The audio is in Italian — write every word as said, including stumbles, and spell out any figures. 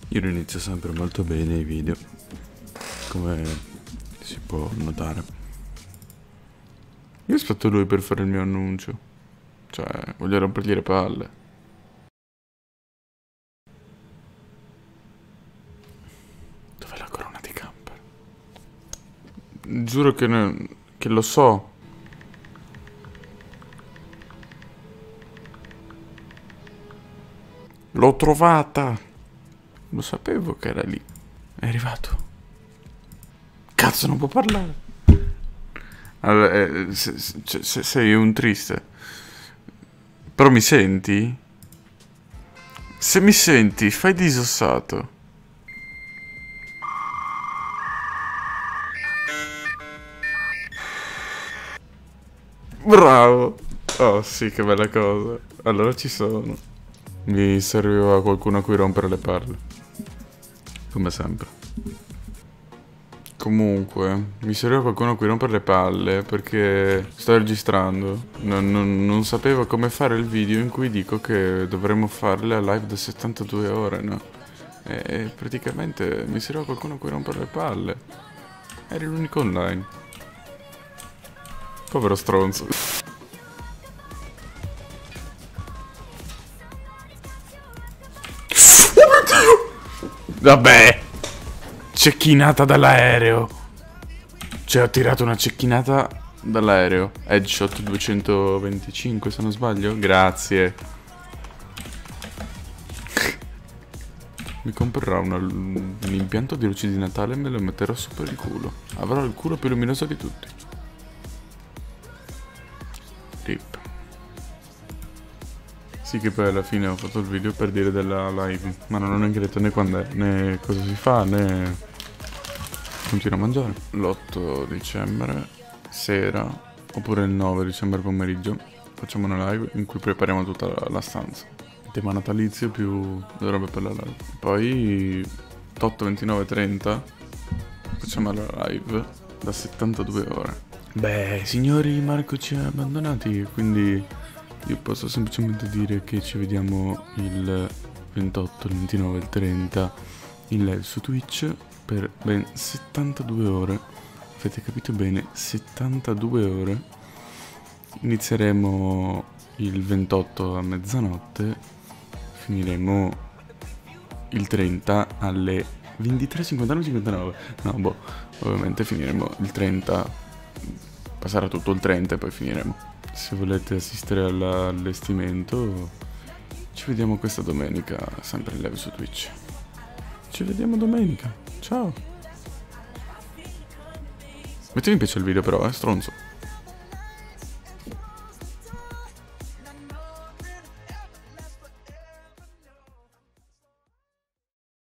Io inizio sempre molto bene i video, come si può notare. Io aspetto lui per fare il mio annuncio. Cioè, voglio rompergli le palle. Dov'è la corona di camper? Giuro che, ne... che lo so. L'ho trovata. Lo sapevo che era lì. È arrivato. Cazzo, non può parlare. Allora, eh, se, se, se, sei un triste. Però mi senti? Se mi senti, fai disossato. Bravo. Oh sì, che bella cosa. Allora ci sono. Mi serviva qualcuno a cui rompere le palle. Come sempre. Comunque, mi serviva qualcuno a cui rompere le palle perché sto registrando. Non, non, non sapevo come fare il video in cui dico che dovremmo fare la live da settantadue ore, no? E praticamente mi serviva qualcuno a cui rompere le palle. Eri l'unico online. Povero stronzo. Oh mio Dio! Vabbè! Cecchinata dall'aereo. Cioè ho tirato una cecchinata dall'aereo. Headshot duecentoventicinque se non sbaglio. Grazie. Mi comprerò una, un impianto di luci di Natale e me lo metterò su per il culo. Avrò il culo più luminoso di tutti. Rip. Sì che poi alla fine ho fatto il video per dire della live, ma non ho neanche detto né quando è, né cosa si fa, né continuo a mangiare. L'otto dicembre sera, oppure il nove dicembre pomeriggio, facciamo una live in cui prepariamo tutta la, la stanza. Tema natalizio più le robe per la live. Poi otto, ventinove, trenta facciamo la live da settantadue ore. Beh, signori, Marco ci ha abbandonati, quindi io posso semplicemente dire che ci vediamo il ventotto, il ventinove, il trenta in live su Twitch per ben settantadue ore. Avete capito bene? settantadue ore. Inizieremo il ventotto a mezzanotte, finiremo il trenta alle ventitré e cinquantanove cinquantanove. No, boh, ovviamente finiremo il trenta, passerà tutto il trenta e poi finiremo. Se volete assistere all'allestimento, ci vediamo questa domenica, sempre in live su Twitch. Ci vediamo domenica. Ciao. Metti mi piace il video però, eh, stronzo.